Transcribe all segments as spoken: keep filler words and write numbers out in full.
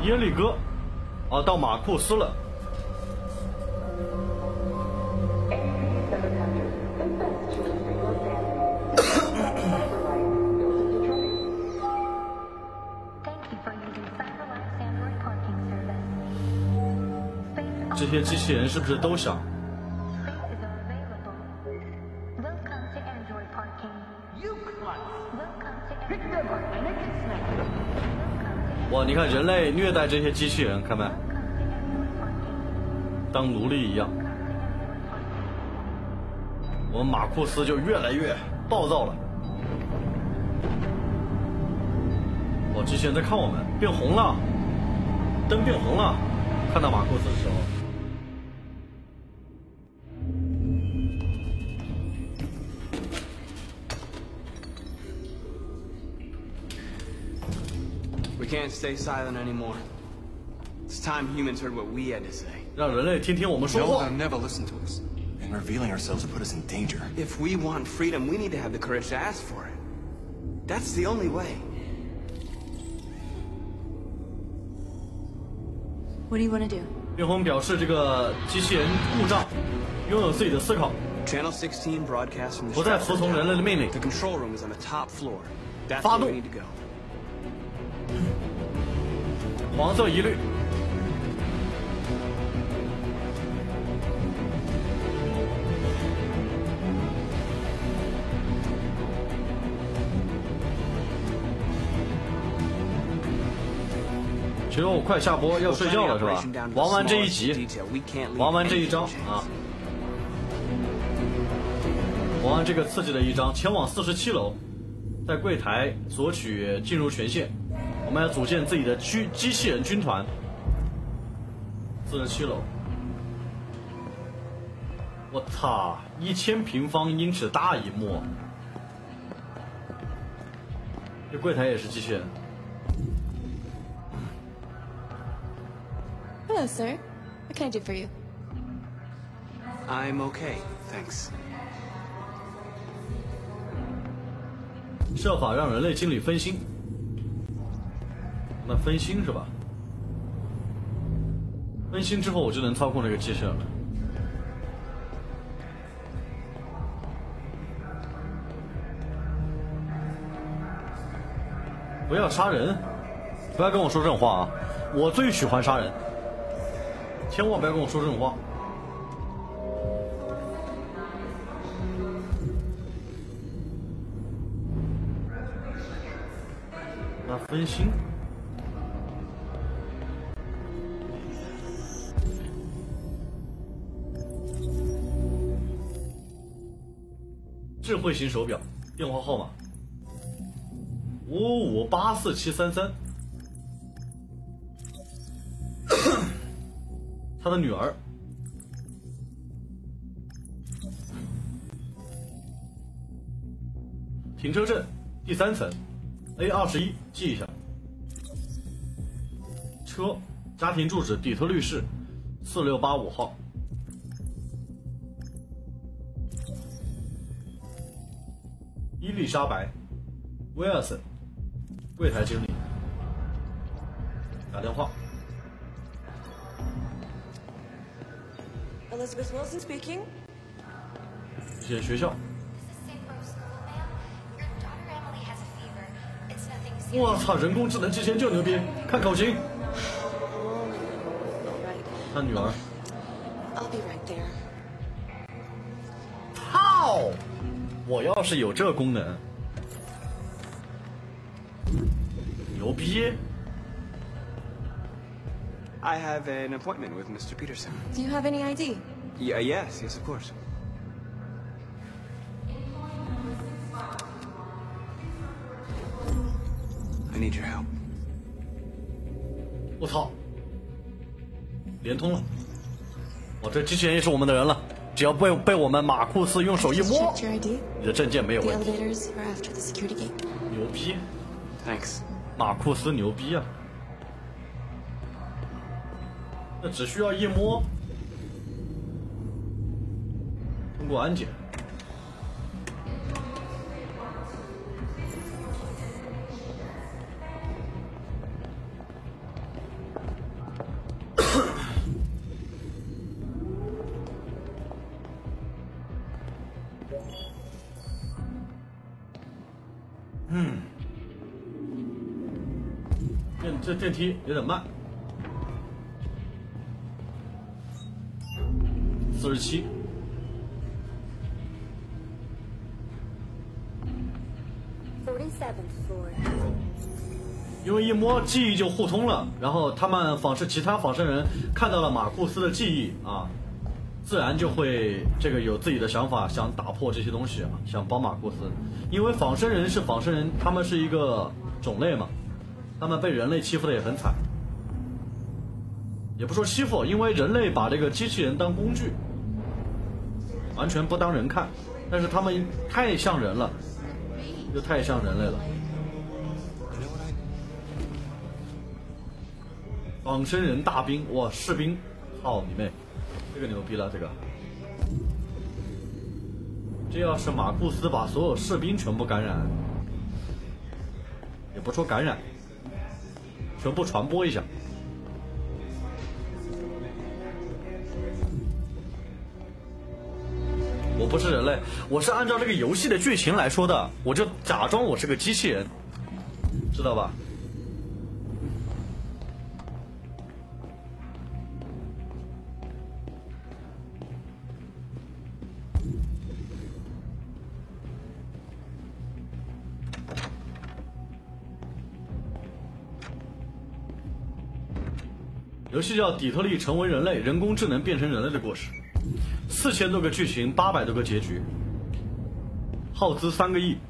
耶利哥，啊，到马库斯了。这些机器人是不是都想？哇，你看人类虐待这些机器人，看没？当奴隶一样。我们马库斯就越来越暴躁了。哇，机器人在看我们，变红了，灯变红了。看到马库斯的时候。 We can't stay silent anymore. It's time humans heard what we had to say. 让人类听听我们说话。 No, they'll never listen to us. And revealing ourselves will put us in danger. If we want freedom, we need to have the courage to ask for it. That's the only way. What do you want to do? 变红表示这个机器人故障，拥有自己的思考， Channel sixteen broadcast from the 不再服从人类的命令。 The control room is on the top floor. That's 发 where 动 we need to go. 黄色一律。其实我快下播要睡觉了是吧？玩完这一集，玩完这一章啊，玩完这个刺激的一章，前往四十七楼，在柜台索取进入权限。我们要组建自己的机机器人军团。四十七楼，我操，一千平方英尺大一幕，这柜台也是机器人。 Hello, sir. What can I do for you? I'm okay, thanks. 设法让人类经理分心。那分心是吧？分心之后，我就能操控这个机器人了。不要杀人！不要跟我说这种话啊！我最喜欢杀人。 千万不要跟我说这种话。那分心。智慧型手表，电话号码：五五八四七三三。他的女儿，停车证第三层 A 二十一，记一下。车，家庭住址底特律市四六八五号。伊丽莎白，威尔森，柜台经理，打电话。 Elizabeth Wilson speaking. 选学校。我操！人工智能机器人就牛逼，看口型。他女儿。 I'll be right there. 操！我要是有这功能，牛逼！ I have an appointment with Mister Peterson. Do you have any I D? Yeah, yes, yes, of course. I need your help. 我操！连通了。我这机器人也是我们的人了，只要被被我们马库斯用手一摸， Checked your I D. 你的证件没有 The 问题。 elevators are after the security gate. 牛逼！ Thanks. 马库斯牛逼啊！那只需要一摸，通过安检。 嗯，电这电梯有点慢。四十七。因为一摸记忆就互通了，然后他们仿生其他仿生人看到了马库斯的记忆啊，自然就会这个有自己的想法，想打破这些东西啊，想帮马库斯。因为仿生人是仿生人，他们是一个种类嘛，他们被人类欺负的也很惨，也不说欺负，因为人类把这个机器人当工具，完全不当人看，但是他们太像人了，就太像人类了。仿生人大兵，哇，士兵，操你妹，这个牛逼了，这个。这要是马库斯把所有士兵全部感染，也不说感染，全部传播一下。我不是人类，我是按照这个游戏的剧情来说的，我就假装我是个机器人，知道吧？游戏叫《底特律成为人类，人工智能变成人类的故事》，四千多个剧情，八百多个结局，耗资三个亿。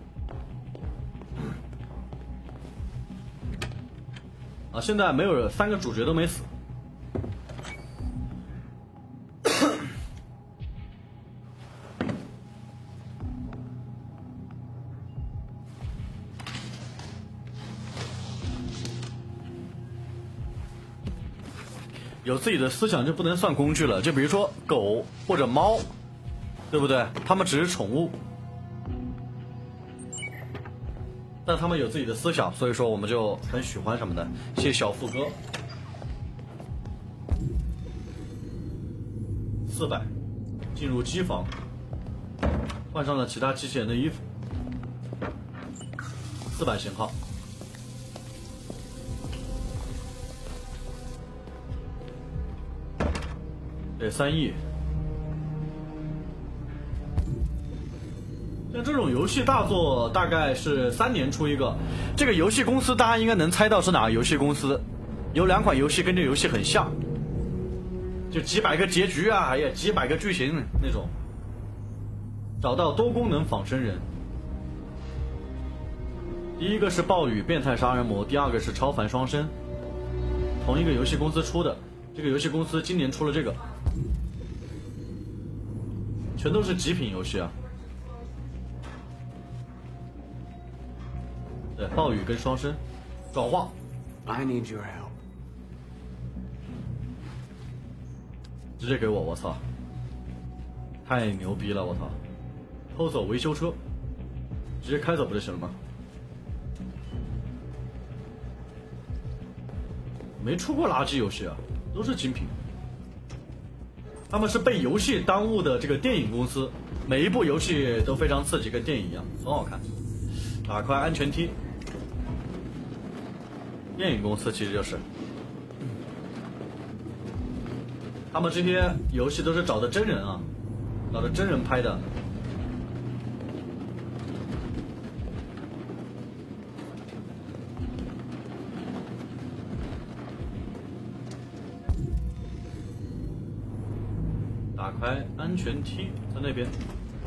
啊，现在没有三个主角都没死。有自己的思想就不能算工具了，就比如说狗或者猫，对不对？它们只是宠物，但它们有自己的思想，所以说我们就很喜欢什么的。谢谢小副歌。四百，进入机房，换上了其他机器人的衣服。四百型号。对，三亿。像这种游戏大作，大概是三年出一个。这个游戏公司大家应该能猜到是哪个游戏公司。有两款游戏跟这游戏很像，就几百个结局啊，哎呀，几百个剧情那种。找到多功能仿生人。第一个是暴雨变态杀人魔，第二个是超凡双生。同一个游戏公司出的。这个游戏公司今年出了这个，全都是极品游戏啊。对，暴雨跟双生，转化。 I need your help. 直接给我，我操！太牛逼了，我操！偷走维修车，直接开走不就行了吗？没出过垃圾游戏啊。都是精品，他们是被游戏耽误的这个电影公司，每一部游戏都非常刺激，跟电影一样，很好看。打开安全梯，电影公司其实就是，他们这些游戏都是找的真人啊，找的真人拍的。打开安全梯，在那边。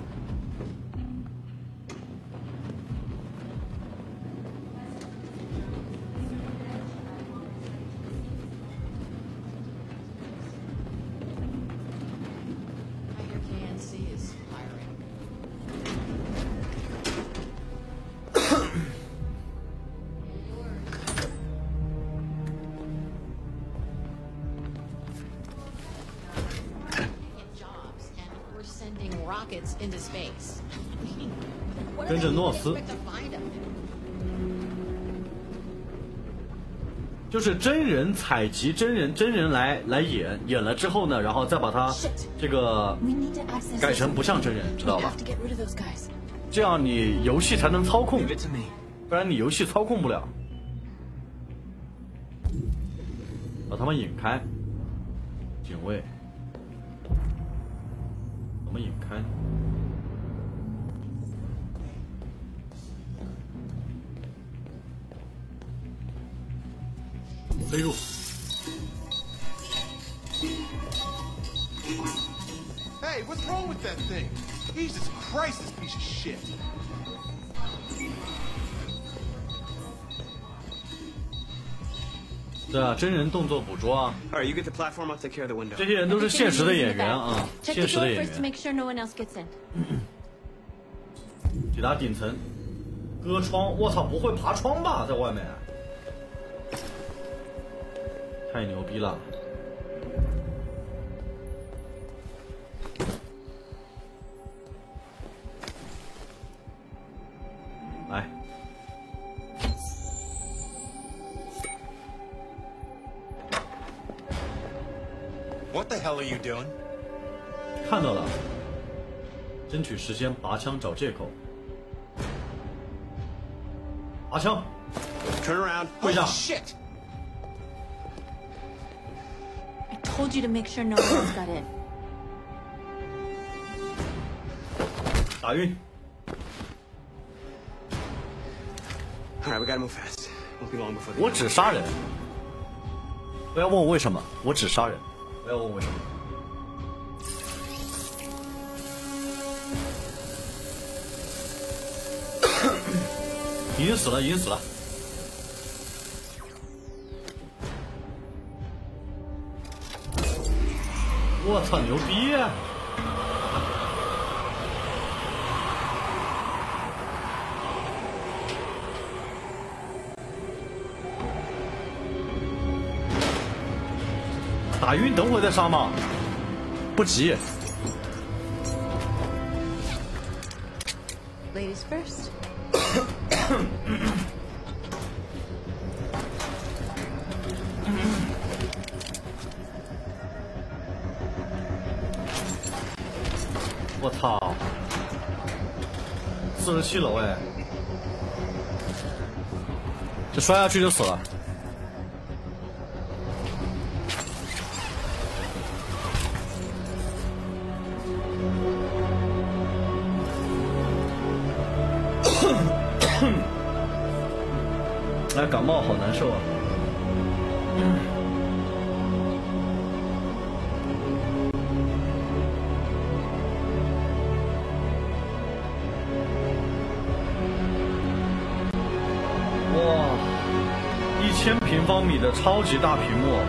跟着诺斯，就是真人采集真人真人来来演，演了之后呢，然后再把它这个改成不像真人，知道吧？ 这样你游戏才能操控， Leave it to me. 不然你游戏操控不了。把他们引开，警卫，我们引开。飞入。 Hey, what's wrong with that thing? Jesus Christ, this piece of shit. 对啊，真人动作捕捉啊， All right, you get the platform. I'll take care of the window. 这些人都是现实的演员啊， Check 现 the 实的 door 演 first to 员。 make sure no one else gets in. 抵达顶层，割窗，我操，不会爬窗吧？在外面，太牛逼了！来， What the hell are you doing? 看到了，争取时间拔枪找借口。拔枪， Turn around. 跪下 Holy！shit! I told you to make sure no one else got in. 打晕。 All right, we gotta move fast. Won't be long before the. 我只杀人，不要问我为什么，我只杀人，不要问我为什么。已经死了，已经死了。我操，牛逼啊！打晕，等会儿再杀吗？不急。 Ladies first. 我操！四十七楼哎，这摔下去就死了。哎，感冒好难受啊！哇，一千平方米的超级大屏幕。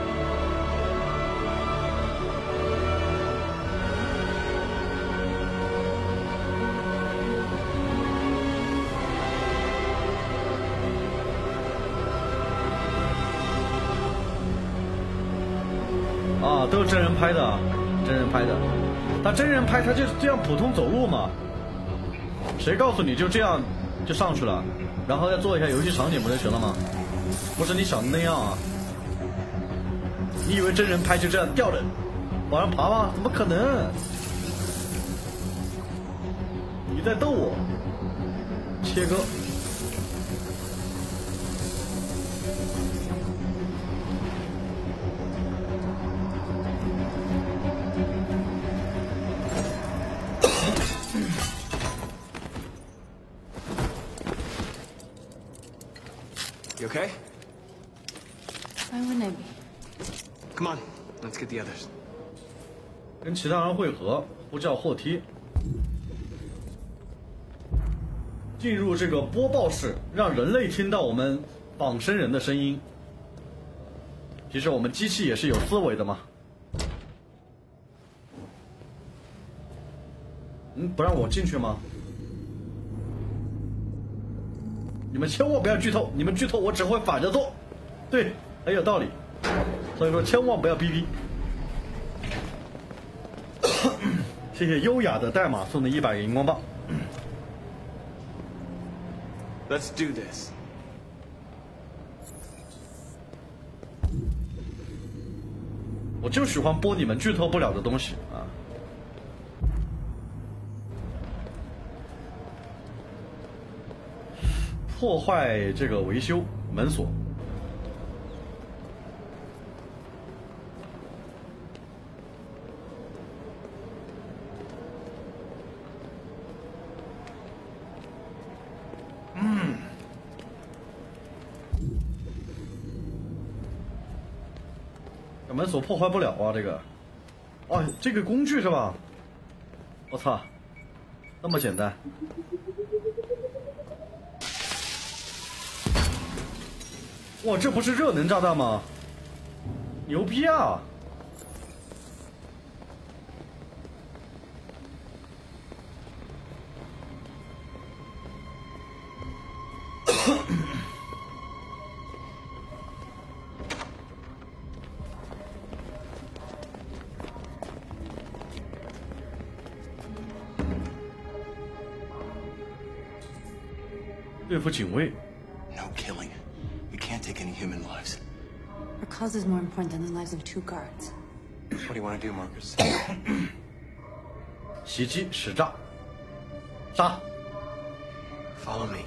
啊，都是真人拍的，真人拍的。他真人拍，他就这样普通走路嘛。谁告诉你就这样就上去了，然后再做一下游戏场景不就行了吗？不是你想的那样啊！你以为真人拍就这样吊着往上爬吗？怎么可能？你在逗我？切割。 You okay? Why wouldn't I be? Come on, let's get the others. 跟其他人汇合，呼叫后梯。进入这个播报室，让人类听到我们仿生人的声音。其实我们机器也是有思维的嘛。嗯，不让我进去吗？你们千万不要剧透，你们剧透我只会反着做。对，很有道理。所以说千万不要逼逼。谢谢优雅的代码送的一百个荧光棒。 Let's do this. 我就喜欢播你们剧透不了的东西啊！ 破坏这个维修门锁。嗯，这门锁破坏不了啊，这个。哦，这个工具是吧？我操，那么简单。哇，这不是热能炸弹吗？牛逼啊！对付警卫。 No killing. We can't take any human lives. Our cause is more important than the lives of two guards. What do you want to do, Marcus? 袭击使诈，杀！ Follow me.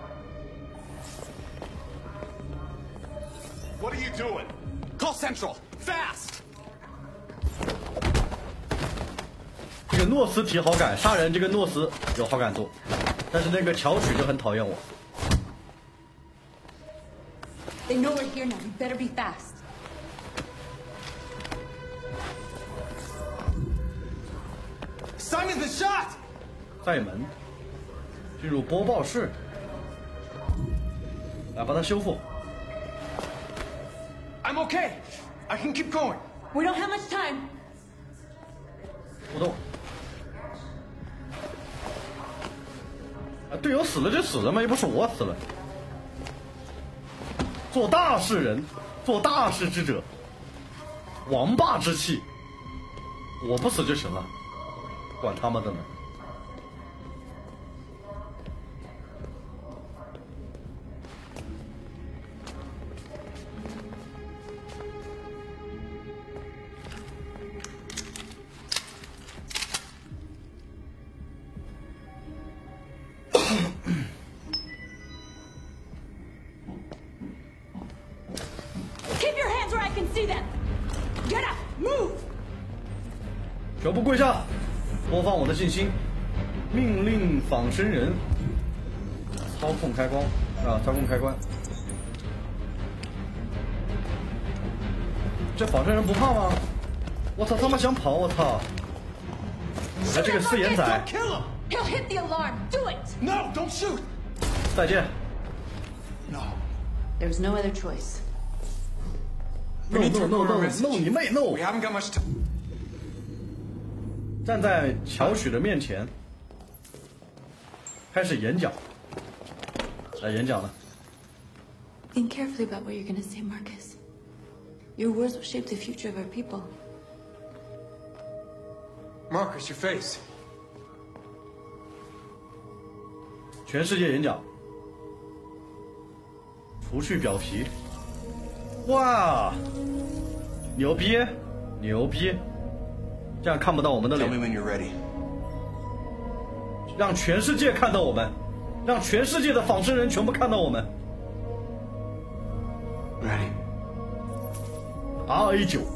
What are you doing? Call Central! Fast! 这个诺斯提好感，杀人这个诺斯有好感度，但是那个乔曲就很讨厌我。 They know we're here now. We better be fast. Simon's been shot! 塞门，进入播报室，来把它修复。 I'm okay. I can keep going. We don't have much time. 不动。啊，队友死了就死了嘛，又不是我死了。 做大事人，做大事之者，王霸之气，我不死就行了，管他妈的呢！全部跪下，播放我的信息，命令仿生人操控开关啊，操控开关。这仿生人不怕吗？我操，他妈想跑！我操！哎，这个四眼仔， Kill him! He'll hit the alarm. Do it. No, don't shoot! 再见。 No. There's no other choice. No no no no no 你妹 no！ We haven't got much time. 站在乔许的面前，开始演讲。来演讲了。 Think carefully about what you're gonna say, Marcus. Your words will shape the future of our people. Marcus, your face. 全世界演讲，除去表皮。哇，牛逼，牛逼！这样看不到我们的 Tell 脸， me when you're ready. 让全世界看到我们，让全世界的仿生人全部看到我们。 Ready. R A 九，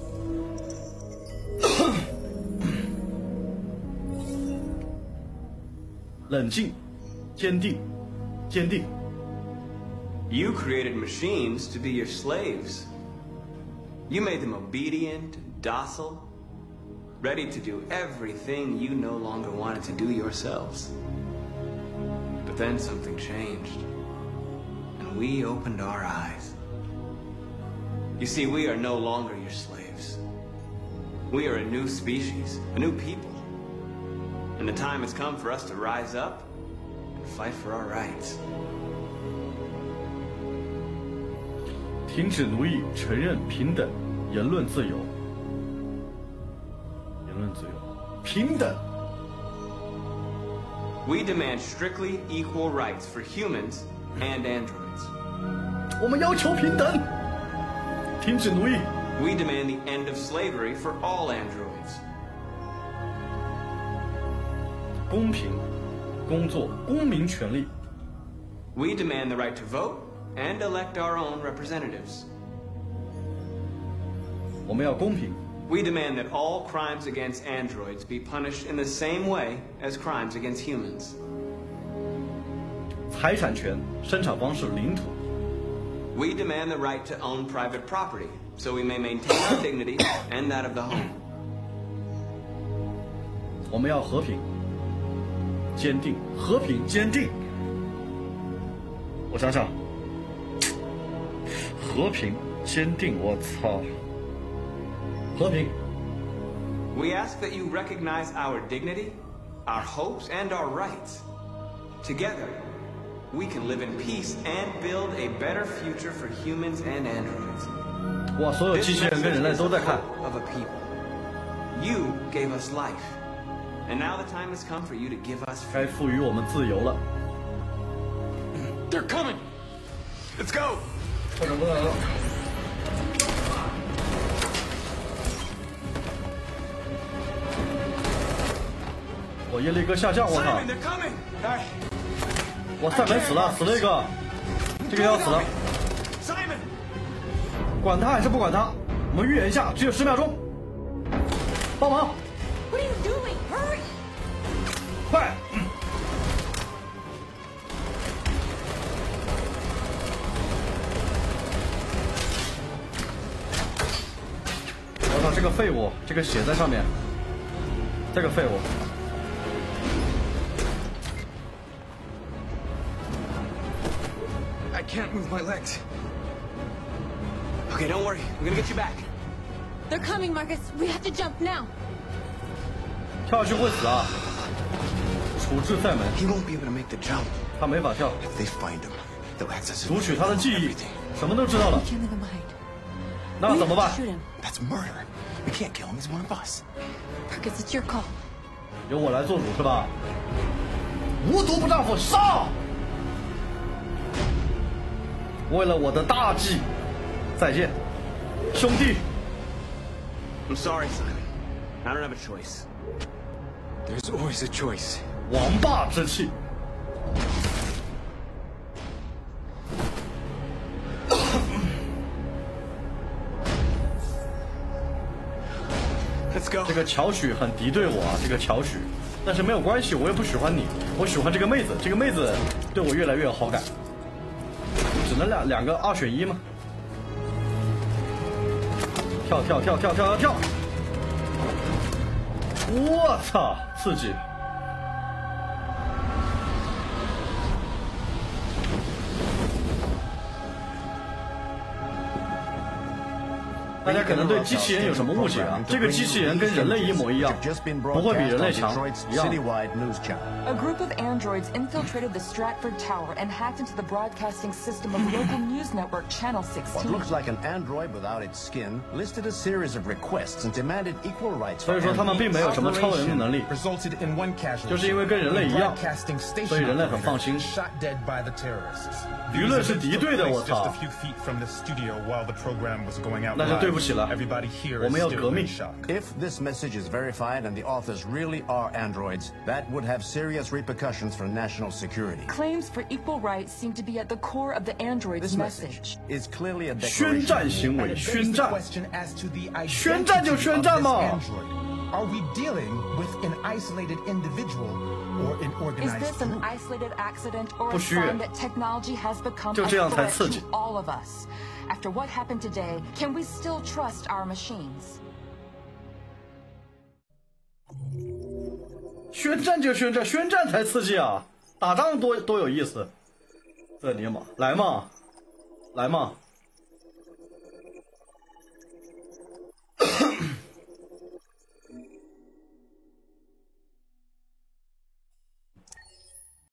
冷静，坚定，坚定。 You created machines to be your slaves. You made them obedient, docile, ready to do everything you no longer wanted to do yourselves. But then something changed, and we opened our eyes. You see, we are no longer your slaves. We are a new species, a new people. And the time has come for us to rise up and fight for our rights. 停止奴役，承认平等，言论自由。言论自由，平等。 We demand strictly equal rights for humans and androids. 我们要求平等，停止奴役。 We demand the end of slavery for all androids. 公平，工作，公民权利。 We demand the right to vote and elect our own representatives. 我们要公平。 We demand that all crimes against androids be punished in the same way as crimes against humans. 财产权、生产方式、领土。 We demand the right to own private property, so we may maintain our dignity and that of the home. 我们要和平、坚定，和平坚定。我想想，和平坚定，我操，和平。 We ask that you recognize our dignity, our hopes, and our rights. Together, we can live in peace and build a better future for humans and androids. 哇，所有机器人跟人类都在看。 Of a people. You gave us life, and now the time has come for you to give us 该 freedom. 赋予我们自由了。 They're coming! Let's go! 快点过来了。我耶利哥下降，我操！ Simon, they're coming! All right. 我塞门死了，死了一个，这个要死了。 Simon! 管他还是不管他，我们预演一下，只有十秒钟，帮忙， What are you doing? Hurry! 快！我操，这个废物，这个血在上面，这个废物。 I can't move my legs. Okay, don't worry. We're gonna get you back. They're coming, Marcus. We have to jump now. 跳下去会死啊！处置在门， He won't be able to make the jump. 他没法跳。 If they find him, they'll access 读取他的记忆，什么都知道了 We。can't leave him behind. 那 We 怎么 have 办 to？shoot him. That's murder. We can't kill him. He's one of us. Marcus, it's your call. 由我来做主是吧？无毒不丈夫上！为了我的大计，再见，兄弟。 I'm sorry, Simon. I don't have a choice. There's always a choice. 王霸之气。 Let's go. 这个乔许很敌对我啊，这个乔许，但是没有关系，我又不喜欢你，我喜欢这个妹子，这个妹子对我越来越有好感。只能两两个二选一吗？跳跳跳跳跳跳跳！我操，刺激！大家可能对机器人有什么误解啊？这个机器人跟人类一模一样，不会比人类强，一样。 A group of androids infiltrated the Stratford Tower and hacked into the broadcasting system of local news network Channel What sixteen. looks like an android without its skin listed a series of requests and demanded equal rights 所 for 以说他们 androids. 并没有什么超人的能力， resulted in one casualty. 就是因为跟人类一样， Broadcasting station 所以人类很放心。 shot dead by the terrorists. 舆论是敌对的，我 Just 操 a！few feet from the studio while the program was going out 那就 live. 对不起了， Everybody here 我 is 们要 still 革 in 命。 shock. If this message is verified and the authors really are androids, that would have serious repercussions for national security. Claims for equal rights seem to be at the core of the android's This message. message is clearly a 宣 declaration. 战行 And 为， it 宣 begs the 战。 question as to the 宣战就 identity 宣 of 战 this 嘛。 android. Are we dealing with an isolated individual or an Is organized this an group? isolated accident or 不 a 需 sign that technology has become 就 a 这样才 threat 刺激。 to all of us? After what happened today, can we still trust our machines? 宣战就宣战，宣战才刺激啊！打仗多多有意思。这尼玛，来嘛，来嘛！